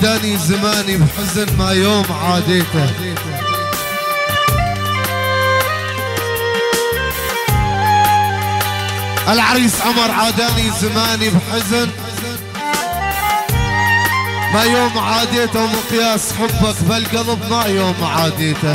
عاداني زماني بحزن ما يوم عاديته. العريس عمر عاداني زماني بحزن ما يوم عاديته، ومقياس حبك بالقلب ما يوم عاديته.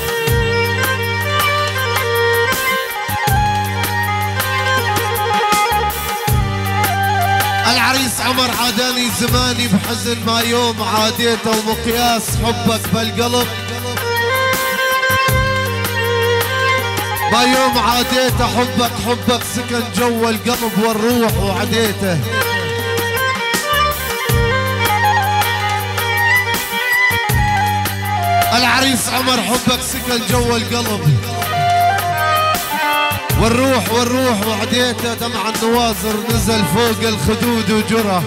العريس عمر عاداني زماني بحزن ما يوم عاديته، ومقياس حبك بالقلب ما يوم عاديته. حبك سكن جوا القلب والروح وعديته. العريس عمر حبك سكن جوا القلب والروح وعديته. دمع النواظر نزل فوق الخدود وجرى.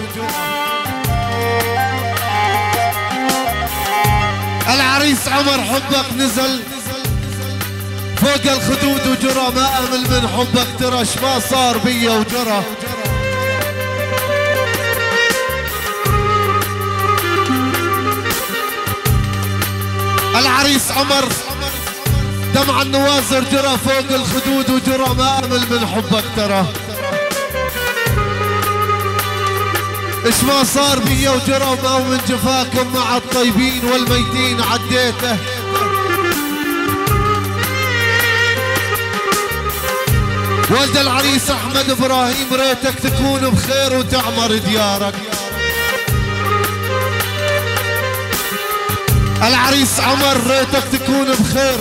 العريس عمر حبك نزل فوق الخدود وجرى. ما امل من حبك ترى ما صار بيا وجرى. العريس عمر دمع النوازر جرى فوق الخدود وجرى. ما امل من حبك ترى ايش ما صار بيا وجرى. وما من جفاكم مع الطيبين والميتين عديته. والد العريس احمد ابراهيم ريتك تكون بخير وتعمر ديارك. العريس عمر ريتك تكون بخير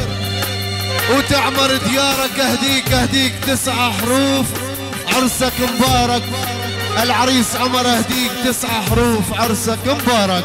وتعمر ديارك. اهديك 9 حروف عرسك مبارك. العريس عمر اهديك 9 حروف عرسك مبارك.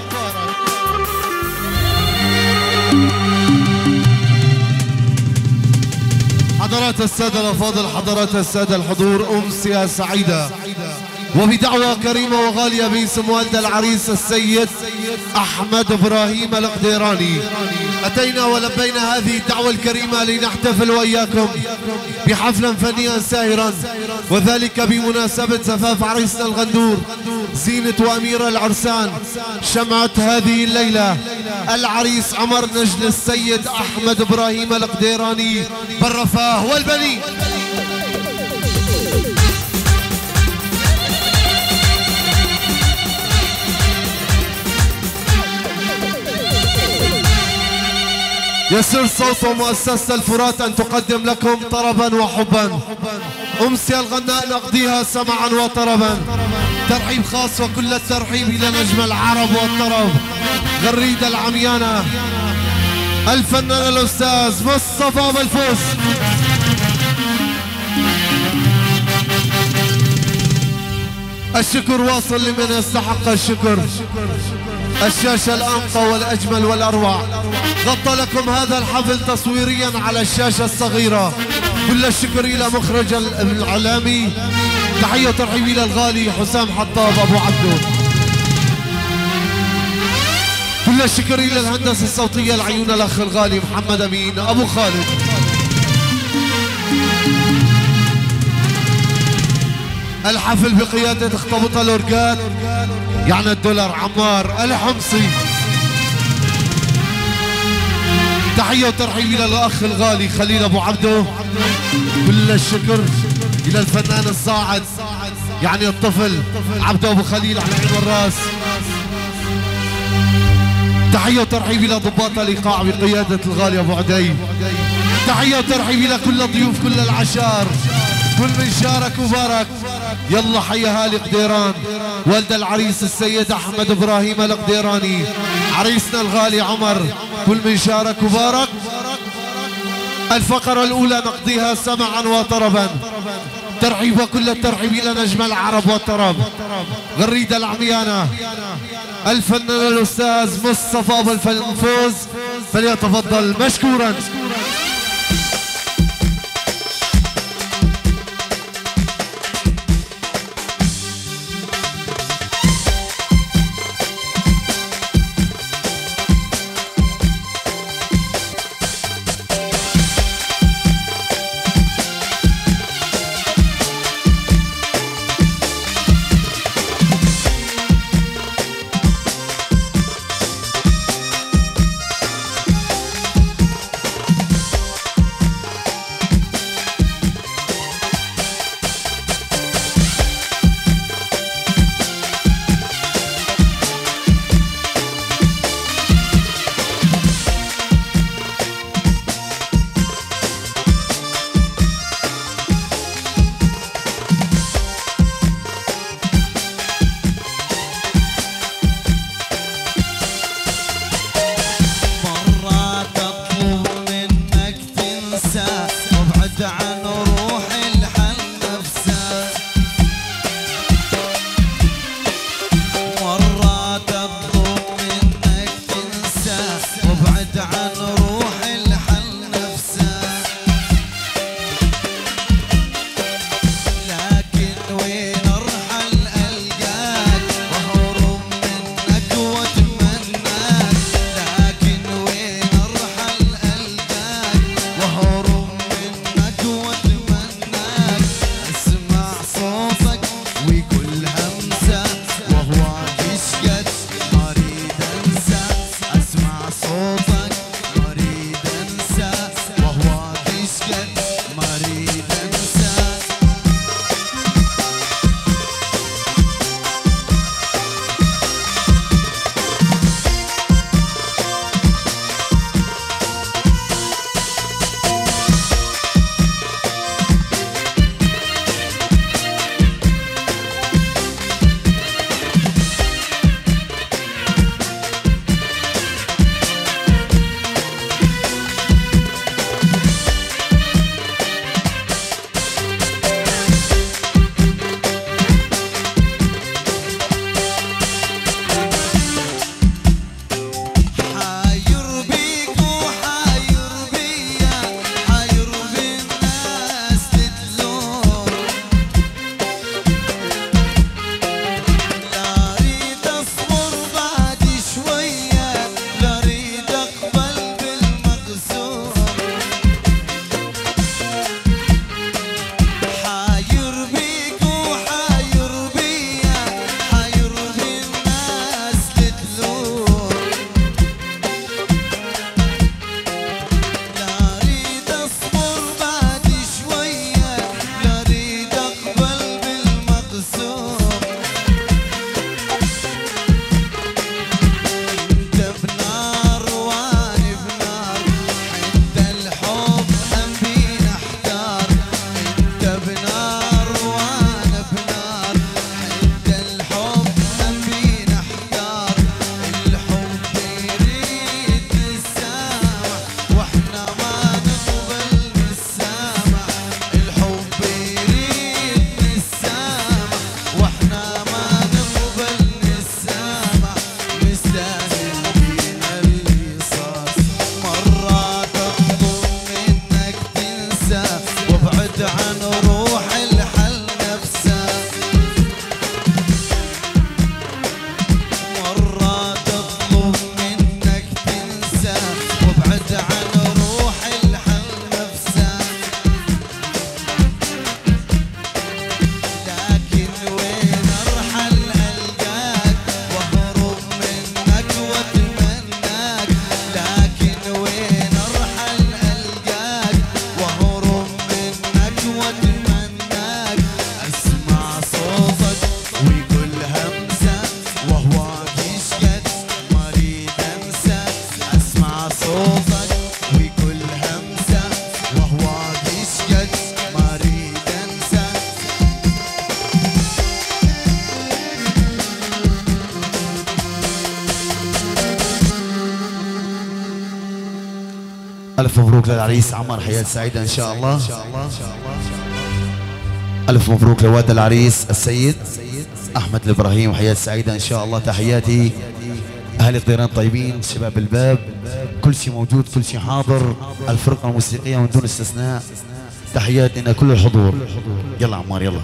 حضرات السادة الأفاضل، حضرات السادة الحضور، أمسية سعيدة وبدعوة كريمة وغالية باسم والد العريس السيد أحمد إبراهيم القديراني. أتينا ولبينا هذه الدعوة الكريمة لنحتفل وإياكم بحفلا فنيا ساهرا، وذلك بمناسبة زفاف عريسنا الغندور زينة وأمير العرسان شمعة هذه الليلة العريس عمر نجل السيد أحمد إبراهيم القديراني بالرفاه والبنين. يسر صوت مؤسسة الفرات أن تقدم لكم طربا وحبا. أمسية الغناء نقضيها سمعا وطربا. ترحيب خاص وكل الترحيب إلى نجم العرب والطرب غريد العميانة الفنان الأستاذ مصطفى بالفوس. الشكر واصل لمن يستحق الشكر. الشاشة الأنقى والأجمل والأروع غطى لكم هذا الحفل تصويريا على الشاشة الصغيرة. كل الشكر إلى مخرج الإعلامي. تحية وترحيب إلى الغالي حسام حطاب أبو عبدو. كل الشكر إلى الهندسة الصوتية العيون الأخ الغالي محمد أمين أبو خالد. الحفل بقيادة اخطبوط الأورجان يعني الدولار عمار الحمصي. تحية وترحيب إلى الأخ الغالي خليل أبو عبدو. كل الشكر إلى الفنان الصاعد يعني الطفل عبدو أبو خليل على عين والراس. تحية وترحيب إلى ضباط الإيقاع بقيادة الغالي أبو عدي. تحية وترحيب إلى كل الضيوف كل العشار كل من شارك وبارك. يلا حيا هالي قديران والد العريس السيد أحمد إبراهيم القديراني عريسنا الغالي عمر كل من شارك وبارك. الفقرة الأولى نقضيها سمعا وطربا. ترحيب وكل الترحيب إلى نجم العرب والطرب غريد العميانة الفنان الأستاذ مصطفى بالفوز، فليتفضل مشكورا. وابعد عن روح الحل نفسه مرات اطلب منك تنسى وابعد عن روح الحل نفسه لكن وين ارحل القاك واهرب منك واتمناك لكن وين ارحل القاك واهرب منك واتمناك اسمع صوتك وكل همسه وهواك اشقد ما اريد انسى اسمع صوتك ما اريد انسى وهواك اشقد ما اريد انسى حاير بيك وحاير بيا حاير بالناس تدلون لا اريد اصبر بعد شويه لا اريد اقبل بالمقسوم حاير بيك وحاير بيا حاير بالناس تدلون لا اريد اصبر بعد شويه لا اريد اقبل بالمقسوم انت بنار وانا بنار حتى الحب هم بينا احتار انت بنار وانا بنار حتى الحب هم بينا احتار الحب يريد نسامح واحنا ما نقبل نسامح الحب يريد نسامح واحنا ما نقبل نسامح مستاهل بينا القصاص مرات اطلب منك تنسى وابعد عن روح الحل نفسه مرات اطلب منك تنسى وابعد عن روح الحل نفسه لكن وين ارحل القاك واهرب منك واتمناك لكن وين ارحل القاك واهرب منك واتمناك اسمع صوتك وكل همسه وهواك اشقد ما اريد انسى اسمع صوتك وكل همسه وهواك اشقد ما اريد انسى ألف مبروك للعريس عمر، حياة سعيدة إن شاء الله. ألف مبروك لوالد العريس السيد أحمد الإبراهيم، حياة سعيدة إن شاء الله. تحياتي أهل الطيران طيبين، شباب الباب، كل شيء موجود، كل شيء حاضر، الفرقة الموسيقية من دون استثناء. تحياتي إلى كل الحضور. يلا عمار يلا.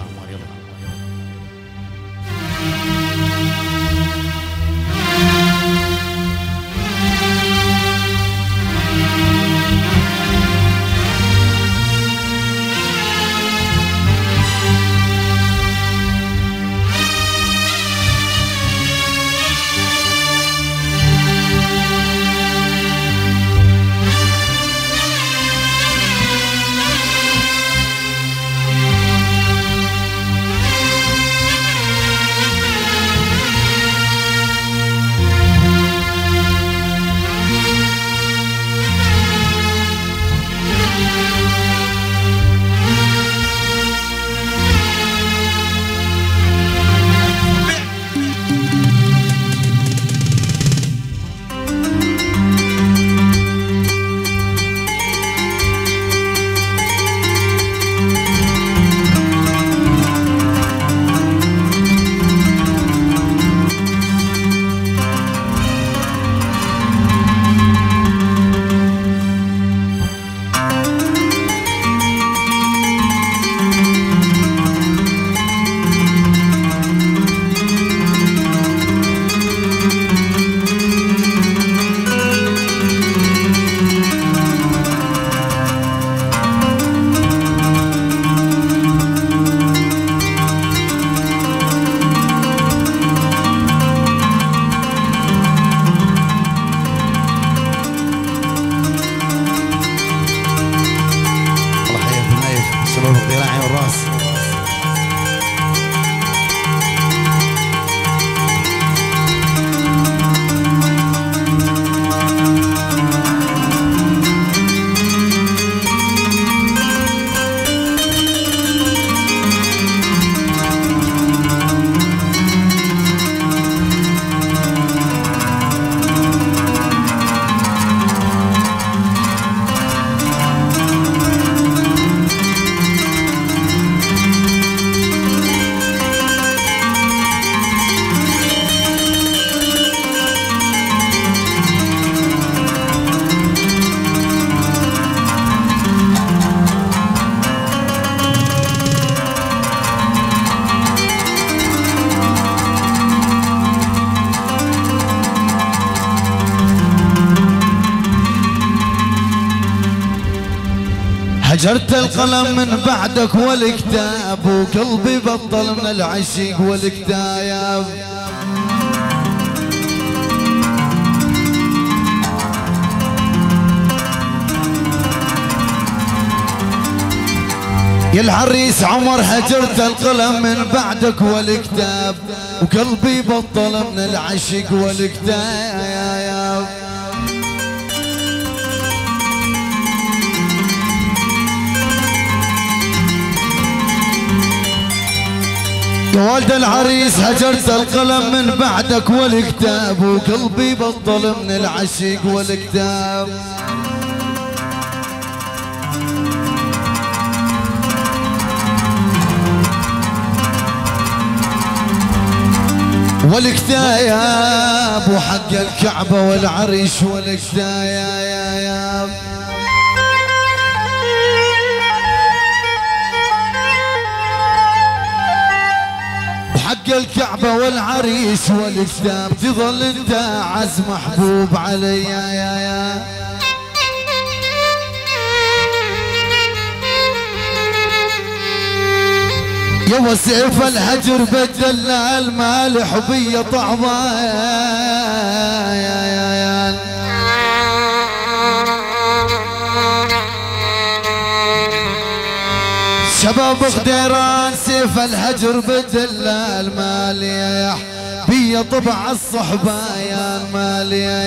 شباب القديران عين الراس. هجرت القلم من بعدك والكتاب، وقلبي بطل من العشق والكتايب. يا العريس عمر هجرت القلم من بعدك والكتاب، وقلبي بطل من العشق والكتايب. يا والد العريس هجرت القلم من بعدك والكتاب، وقلبي بطل من العشق والكتاب. والكتايب وحق الكعبة والعريش والكتايب. حق الكعبة والعريس والكتاب، تظل انت اعز محبوب علي يا وسيف الهجر بدل المالح بي طعمايا. شباب غديران سيف الهجر بدل المالح بي طبع الصحبة يا المالية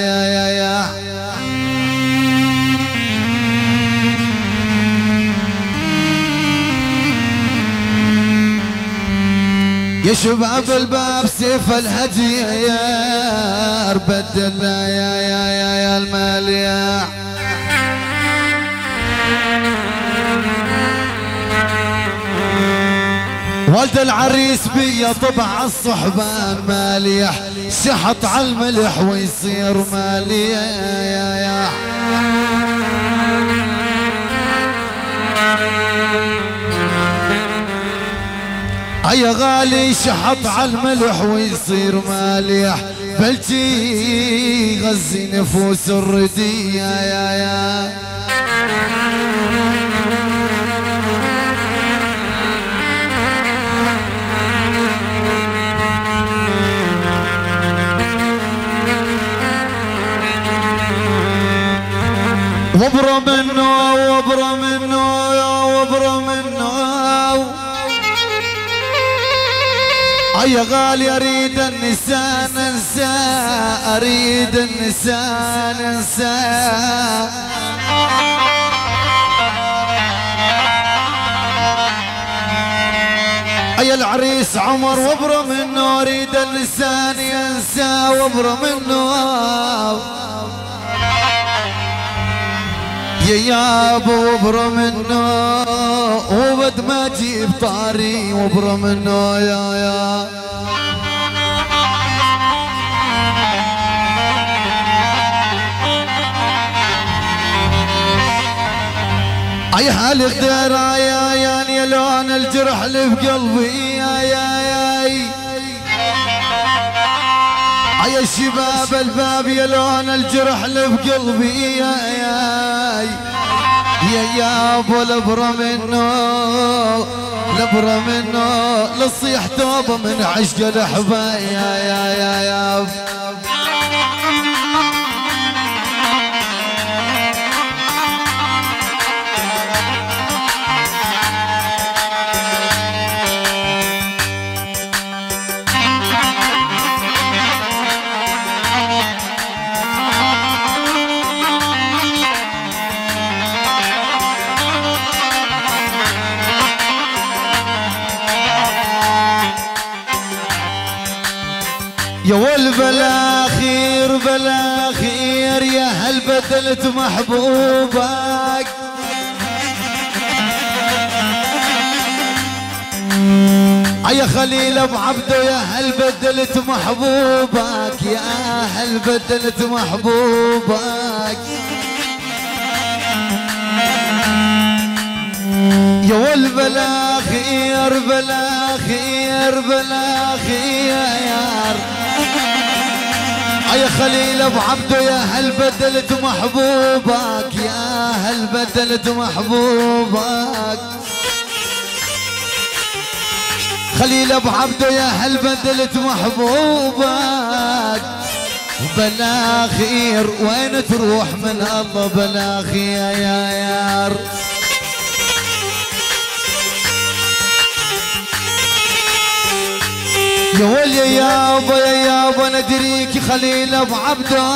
يا شباب الباب سيف الهجر بدل يا المالية. والد العريس بي طبع الصحبان ماليح، شحط على الملح ويصير ماليح. يا غالي شحط على الملح ويصير ماليح، بلجي غزي نفوس الردية وابرى منه وابرى منه وابرى منه. يا غالي اريد النساء ننسى، اريد النساء ننسى. يا العريس عمر وابرى منه، اريد اللسان ينسى وابرى منه. يا يابا وابرى منه وبد ما جيب طاري وابرى منه يا اي حال غدير يا لون الجرح اللي بقلبي يا شباب الباب يا لون الجرح اللي بقلبي يا ابو لبرة منه لبرة منه لصيح توبه من عشق الاحباب يا يا والبلاخير بلاخير يا هل بدلت محبوبك يا خليل ابو عبده يا هل بدلت محبوبك يا هل بدلت محبوبك يا والبلاخير بلاخير بلاخير يا خليل ابو عبده يا هل بدلت محبوبك يا هل بدلت محبوبك خليل ابو عبده يا هل بدلت محبوبك بلاخير وين تروح من الله بلاخير يا يار يا ولي يابا يا يابا ندريك خليل ابو عبده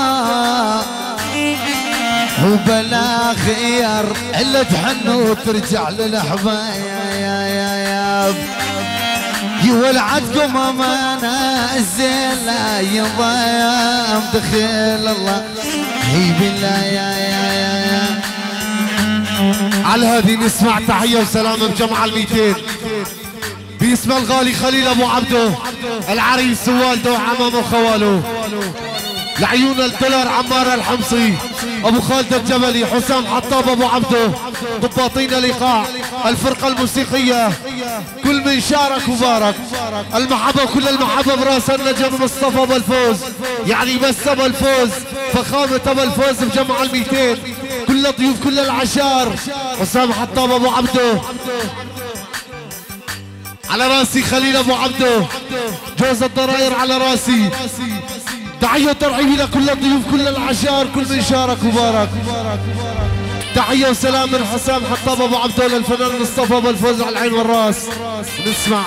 وبلاخير الا تحن وترجع للحبايا يا ياب يولعتكم امانه الزينه يضام دخيل الله هي بالله يا على هذه نسمع تحيه وسلام بجمع ال200 باسم الغالي خليل ابو عبده العريس ووالده وعمامه وخواله لعيون الدولار عمار الحمصي ابو خالد الجبلي حسام حطاب ابو عبده ضباطين الايقاع الفرقه الموسيقيه كل من شارك وبارك المحبه كل المحبه براس النجم مصطفى ابو الفوز يعني بس ابو الفوز فخامه ابو الفوز بجمع ال200 كل الضيوف كل العشار حسام حطاب ابو عبده على راسي خليل ابو عبده جوز الضراير على راسي تحية وترحيب لكل الضيوف كل العشار كل من شارك وبارك تحية وسلام من حسام حطاب ابو عبده للفنان مصطفى ابو الفوز على العين والراس نسمع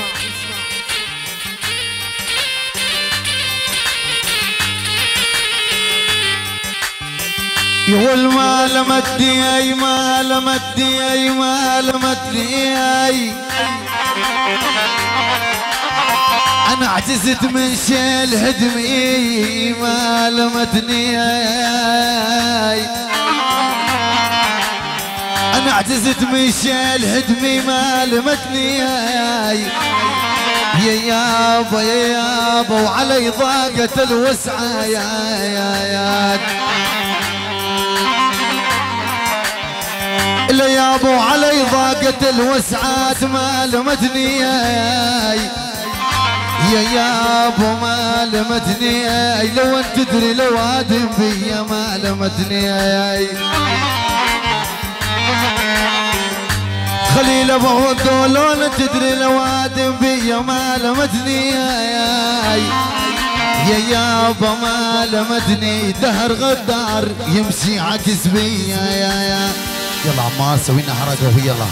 يا والمال مدي مال مدي مال مدي انا عجزت من شيل هدمي ما لمتني انا عجزت من شيل هدمي ما لمتني يا يابا يا يابا وعلي ضاقت الوسعه يا لا يابا وعلي ضاقت الوسعات ما لمتني يا يابا ما لمتني لو انت تدري لو ادم بيا ما لمتني خليل ابو عبده لو انت تدري لو ادم بيا ما لمتني يا يابا ما لمتني دهر غدار يمشي عكس بيا يا يلا عمار سوينا حركه يلا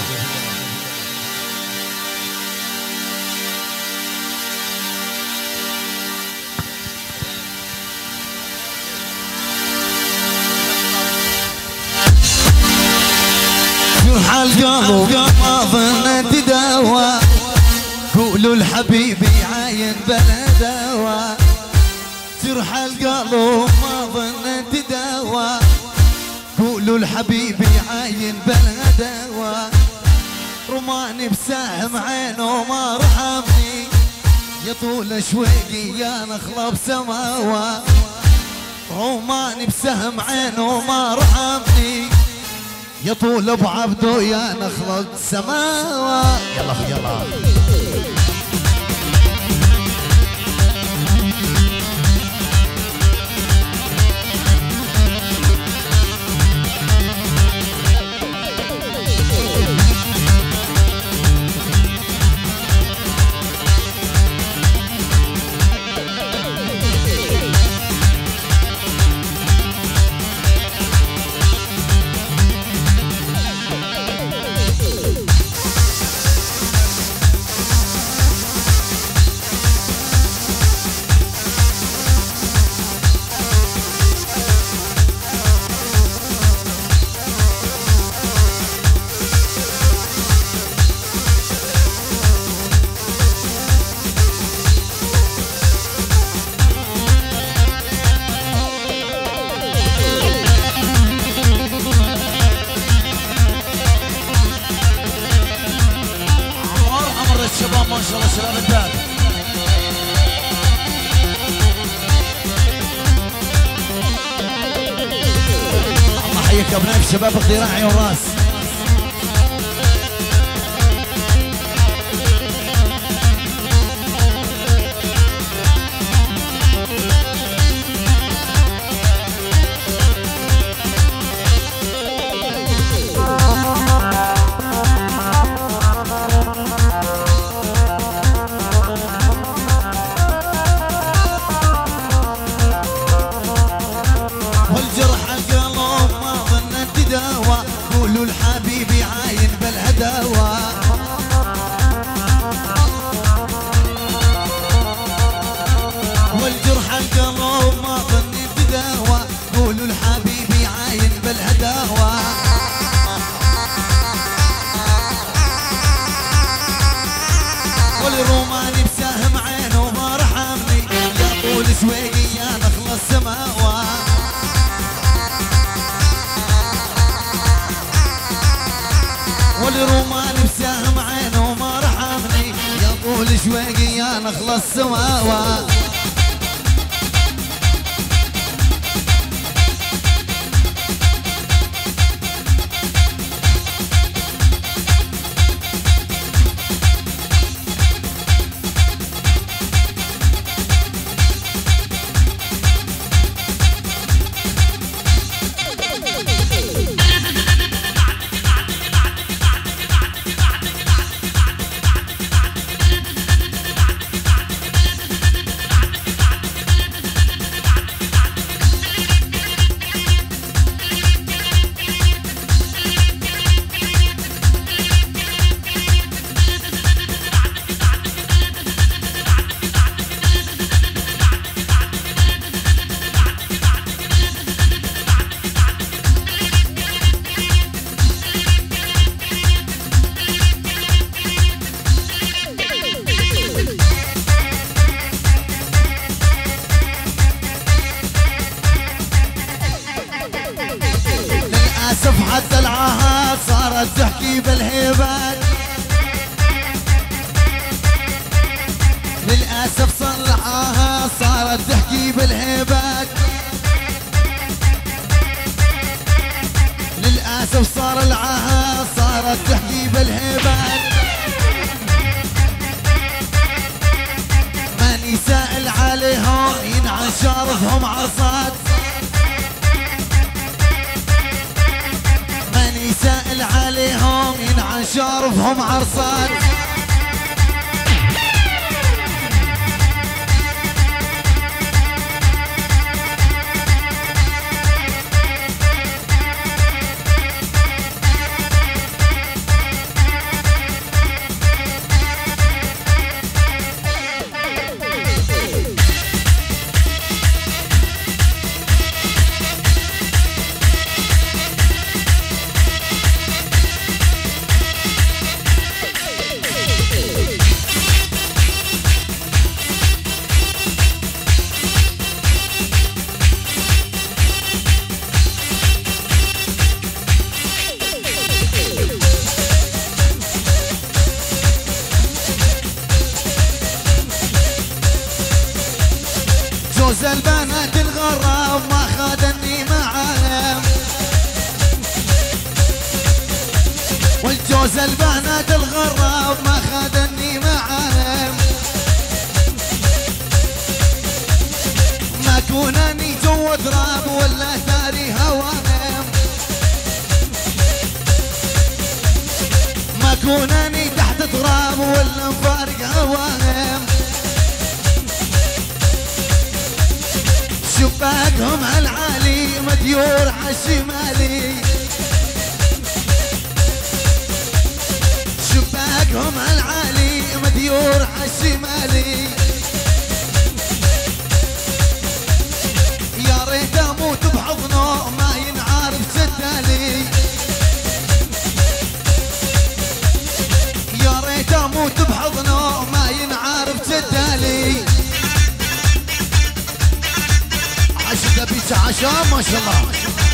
جرح القلب ما ظننت دواء قولوا الحبيبي عاين بلا دواء جرح القلب ما ظننت دواء قولوا الحبيبي عاين بلا دواء رماني بسهم عينه ما رحمني يا طول شويقي يا نخلة بسماوة رماني بسهم عينه ما رحمني يا طول ابو عبده يا نخلة سماوة يلا يلا الدوام ما شاء الله شباب الباب. الله حيك ابناء شباب القيراع عيون راس. قولوا الحبيبي عاين بالهداوة والجرح القلب ما ظني تداوى. قولوا الحبيبي عاين بالهداوة والروماني بسهم عينه ما رحمني. يقول سويقي يا نخل السماوة والروماني بسهم عينه ما رحمني. يقول شويقي يا نخل السماوة حتى العهد صارت تحكي بالهيبات. للأسف صار العهد صارت تحكي بالهيبات. للأسف صار العهد صارت تحكي بالهيبات. ماني سائل عليهم ينعن شارفهم عرصات. سائل عليهم ينعن شارفهم عرصات. جوز البنات الغراب ما خادني معاهم. والجوز البنات الغراب ما خادني معاهم. ما كونني جو ضراب ولا ثاري هواهم. ما كونني تحت تراب ولا مفارق هواهم. شباكهم عالعالي مديور عالشمالي. شباكهم عالعالي مديور عالشمالي. يا ريت اموت بحضنه ما ينعرف شدالي. يا ريت اموت بحضنه ما ينعرف شدالي. عشقة بيت عشان ما شاء الله.